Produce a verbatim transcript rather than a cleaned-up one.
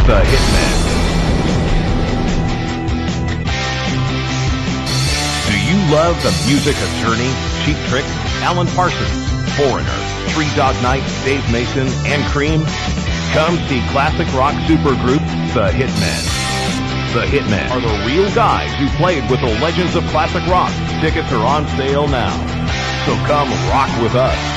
The Hitmen. Do you love The Music Attorney, Cheap Trick, Alan Parsons, Foreigner, Three Dog Night, Dave Mason, and Cream? Come see classic rock supergroup The Hitmen. The Hitmen are the real guys who played with the legends of classic rock. Tickets are on sale now. So come rock with us.